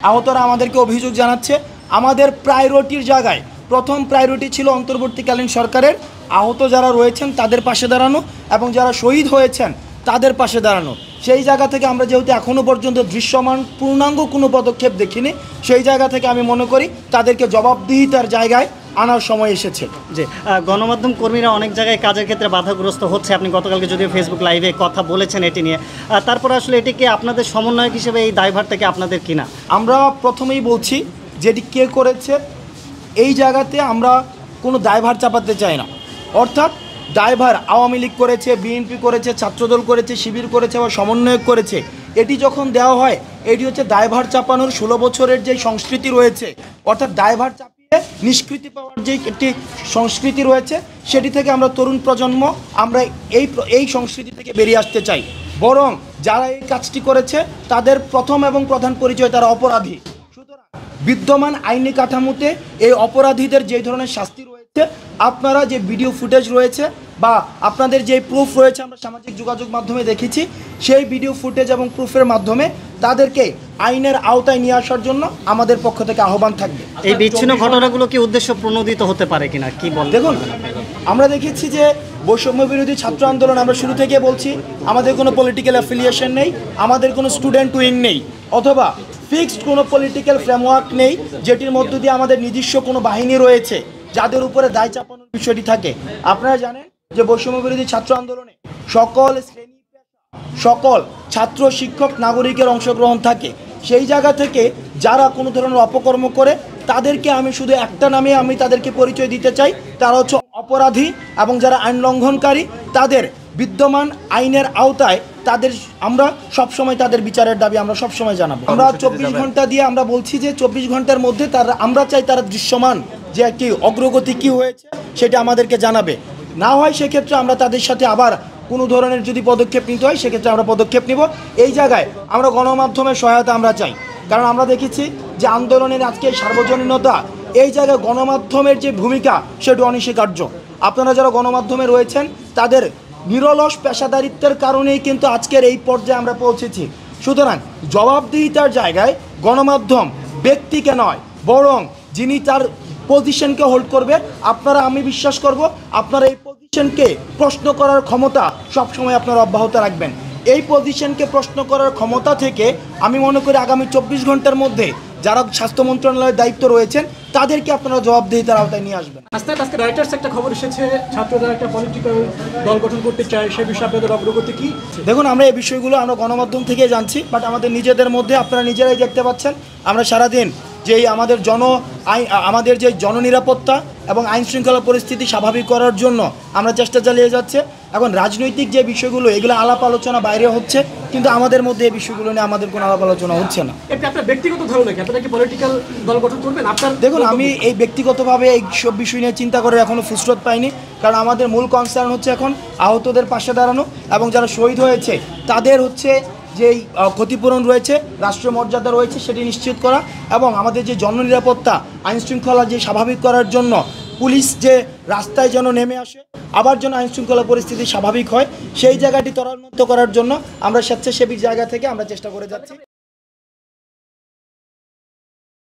আহতরা আমাদেরকে অভিযোগ জানাচ্ছে আমাদের প্রায়োরিটির জায়গায় প্রথম প্রায়োরিটি ছিল অন্তর্বর্তীকালীন সরকারের আহত যারা রয়েছেন তাদের পাশে দাঁড়ানো এবং যারা শহীদ হয়েছেন তাদের পাশে দাঁড়ানো। সেই জায়গা থেকে আমরা যেহেতু এখনও পর্যন্ত দৃশ্যমান পূর্ণাঙ্গ কোনো পদক্ষেপ দেখিনি, সেই জায়গা থেকে আমি মনে করি তাদেরকে জবাবদিহিতার জায়গায় আনার সময় এসেছে। যে গণমাধ্যম কর্মীরা অনেক জায়গায় কাজের ক্ষেত্রে বাধাগ্রস্ত হচ্ছে, আপনি গতকালকে যদিও ফেসবুক লাইভে কথা বলেছেন এটি নিয়ে, তারপর আসলে এটিকে আপনাদের সমন্বয়ক হিসেবে এই দায়ভার থেকে আপনাদের কিনা? আমরা প্রথমেই বলছি যেটি কে করেছে এই জায়গাতে আমরা কোনো দায়ভার চাপাতে চাই না। অর্থাৎ দায়ভার আওয়ামী লীগ করেছে, বিএনপি করেছে, ছাত্রদল করেছে, শিবির করেছে বা সমন্বয়ক করেছে, এটি যখন দেওয়া হয় এটি হচ্ছে দায়ভার চাপানোর 16 বছরের যে সংস্কৃতি রয়েছে, অর্থাৎ দায়ভার চাপিয়ে নিষ্কৃতি পাওয়ার যে একটি সংস্কৃতি রয়েছে সেটি থেকে আমরা তরুণ প্রজন্ম আমরা এই সংস্কৃতি থেকে বেরিয়ে আসতে চাই। বরং যারা এই কাজটি করেছে তাদের প্রথম এবং প্রধান পরিচয় তারা অপরাধী। সুতরাং বিদ্যমান আইনি কাঠামোতে এই অপরাধীদের যে ধরনের শাস্তি রয়েছে, আপনারা যে ভিডিও ফুটেজ রয়েছে বা আপনাদের যে প্রুফ রয়েছে আমরা সামাজিক যোগাযোগ মাধ্যমে দেখেছি, সেই ভিডিও ফুটেজ এবং প্রুফের মাধ্যমে তাদেরকে আইনের আওতায় নিয়ে আসার জন্য আমাদের পক্ষ থেকে আহ্বান থাকবে। এই বিচ্ছিন্ন ঘটনাগুলো কি উদ্দেশ্য প্রণোদিত হতে পারে কিনা কি বল? দেখুন, আমরা দেখেছি যে বৈষম্য বিরোধী ছাত্র আন্দোলন, আমরা শুরু থেকে বলছি আমাদের কোনো পলিটিক্যাল অ্যাফিলিয়েশন নেই, আমাদের কোনো স্টুডেন্ট উইং নেই, অথবা ফিক্সড কোনো পলিটিক্যাল ফ্রেমওয়ার্ক নেই যেটির মধ্য দিয়ে আমাদের নিজস্ব কোনো বাহিনী রয়েছে যাদের উপরে দায় চাপানোর বিষয়টি থাকে। আপনারা জানেন যে বৈষম্য বিরোধী ছাত্র আন্দোলনে সকল শ্রেণী, সকল ছাত্র, শিক্ষক, নাগরিকের অংশগ্রহণ থাকে। সেই জায়গা থেকে যারা কোনো ধরনের অপকর্ম করে তাদেরকে আমি শুধু একটা নামে আমি তাদেরকে পরিচয় দিতে চাই, তারা হচ্ছে অপরাধী। এবং যারা আইন লঙ্ঘনকারী তাদের বিদ্যমান আইনের আওতায় তাদের আমরা সবসময় তাদের বিচারের দাবি আমরা সবসময় জানাবো। আমরা 24 ঘন্টা দিয়ে আমরা বলছি যে 24 ঘন্টার মধ্যে আমরা চাই তারা দৃশ্যমান যে একটি অগ্রগতি কী হয়েছে সেটা আমাদেরকে জানাবে। না হয় সেক্ষেত্রে আমরা তাদের সাথে আবার কোনো ধরনের যদি পদক্ষেপ নিতে হয় সেক্ষেত্রে আমরা পদক্ষেপ নিব। এই জায়গায় আমরা গণমাধ্যমের সহায়তা আমরা চাই, কারণ আমরা দেখেছি যে আন্দোলনের আজকে সার্বজনীনতা, এই জায়গায় গণমাধ্যমের যে ভূমিকা সেটা অনস্বীকার্য। আপনারা যারা গণমাধ্যমে রয়েছেন তাদের নিরলস পেশাদারিত্বের কারণেই কিন্তু আজকের এই পর্যায়ে আমরা পৌঁছেছি। সুতরাং জবাবদিহিতার জায়গায় গণমাধ্যম ব্যক্তিকে নয় বরং যিনি তার পজিশনকে হোল্ড করবে, আপনারা আমি বিশ্বাস করব আপনারা এই পজিশনকে প্রশ্ন করার ক্ষমতা সবসময় আপনারা অব্যাহত রাখবেন। এই পজিশনকে প্রশ্ন করার ক্ষমতা থেকে আমি মনে করি আগামী 24 ঘন্টার মধ্যে যারা স্বাস্থ্য মন্ত্রণালয়ের দায়িত্ব রয়েছেন তাদেরকে আপনারা জবাবদিহিতার আওতায় নিয়ে আসবেন। আজকে রাইটার্স একটা খবর এসেছে ছাত্ররা একটা পলিটিক্যাল দল গঠন করতে চায়, সেই বিষয়ে আপনাদের অগ্রগতি কি? দেখুন, আমরা এই বিষয়গুলো আমরা গণমাধ্যম থেকে জানছি, বাট আমাদের নিজেদের মধ্যে আপনারা নিজেরাই দেখতে পাচ্ছেন আমরা সারাদিন যেই আমাদের যে জননিরাপত্তা এবং আইন শৃঙ্খলা পরিস্থিতি স্বাভাবিক করার জন্য আমরা চেষ্টা চালিয়ে যাচ্ছে। এখন রাজনৈতিক যে বিষয়গুলো এগুলো আলাপ আলোচনা বাইরে হচ্ছে, কিন্তু আমাদের মধ্যে এই বিষয়গুলো নিয়ে আমাদের কোনো আলাপ আলোচনা হচ্ছে না। এটা আপনার ব্যক্তিগত ধারণা কি আপনারা কি পলিটিক্যাল দল গঠন করবেন? আপনার দেখুন, আমি এই ব্যক্তিগতভাবে এই সব বিষয় নিয়ে চিন্তা করে এখনও ফুসরত পাইনি, কারণ আমাদের মূল কনসার্ন হচ্ছে এখন আহতদের পাশে দাঁড়ানো এবং যারা শহীদ হয়েছে তাদের হচ্ছে যেই ক্ষতিপূরণ রয়েছে, রাষ্ট্র মর্যাদা রয়েছে সেটি নিশ্চিত করা এবং আমাদের যে জননিরাপত্তা আইন শৃঙ্খলা যে স্বাভাবিক করার জন্য পুলিশ যে রাস্তায় যেন নেমে আসে, আবার যেন আইন শৃঙ্খলা পরিস্থিতি স্বাভাবিক হয়, সেই জায়গাটি ত্বরান্বিত করার জন্য আমরা স্বেচ্ছাসেবী জায়গা থেকে আমরা চেষ্টা করে যাচ্ছি।